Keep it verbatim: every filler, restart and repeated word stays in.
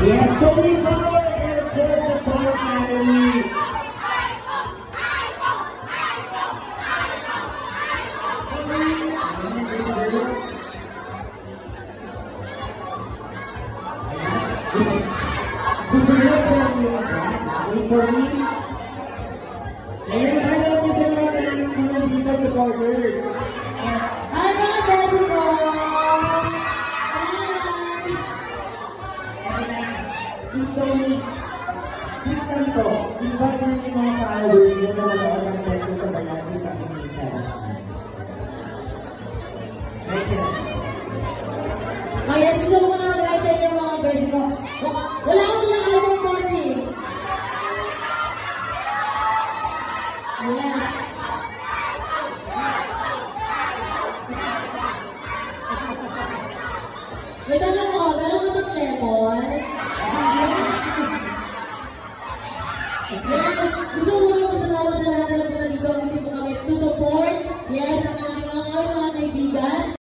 Yes, so please follow and support the Power Family. Gusto nyo po ang yung victory? Ngayon, alam niyo sa mga nalilikunan dito sa borders. Hi mga beso ko! Gusto nyo, click na nito. Invite nyo yung mga followers nyo na nanood ng beso sa Bayani sa Indonesia. Right here. Ayan, gusto ko na mag-like sa inyo mga beso ko. Wala ko din ang album party. Ayan. May tanong ko, meron ka bang lemon?